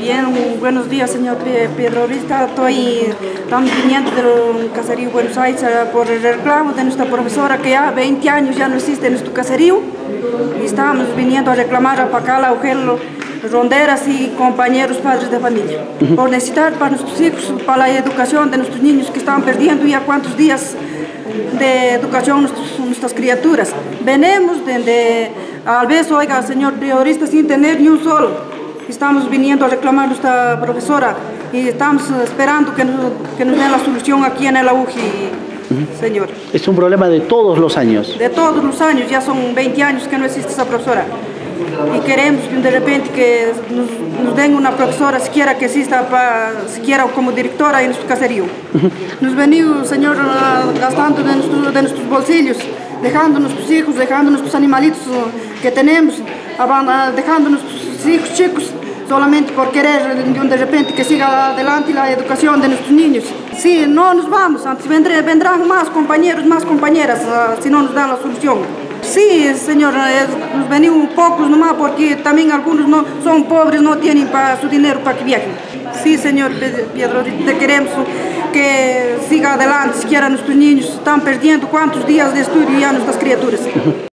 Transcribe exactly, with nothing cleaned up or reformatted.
Bien, buenos días, señor Pedrorista. Estoy, estamos viniendo del caserío Buenos Aires por el reclamo de nuestra profesora que ya veinte años ya no existe en nuestro caserío. Y estamos viniendo a reclamar a Pacala, Augelo, ronderas y compañeros padres de familia. Por necesitar para nuestros hijos, para la educación de nuestros niños que están perdiendo ya cuántos días de educación nuestros, nuestras criaturas. Venimos desde, al vez, oiga, señor periodista, sin tener ni un solo. Estamos viniendo a reclamar a nuestra profesora y estamos esperando que nos, que nos den la solución aquí en el AUJI, uh-huh. Señor. Es un problema de todos los años. De todos los años, ya son veinte años que no existe esa profesora. Y queremos de repente que nos, nos den una profesora siquiera que exista para, siquiera como directora en nuestro caserío. Uh-huh. Nos venimos, señor, gastando de, nuestro, de nuestros bolsillos, dejando nuestros hijos, dejando nuestros animalitos que tenemos, dejando nuestros hijos chicos, solamente por querer de repente que siga adelante la educación de nuestros niños. Sí, no nos vamos, antes vendré, vendrán más compañeros, más compañeras, uh, si no nos dan la solución. Sí, señor, es, nos venimos pocos nomás porque también algunos no, son pobres, no tienen pa, su dinero para que viajen. Sí, señor Pedro, te queremos que siga adelante, siquiera nuestros niños están perdiendo cuántos días de estudio ya nuestras criaturas.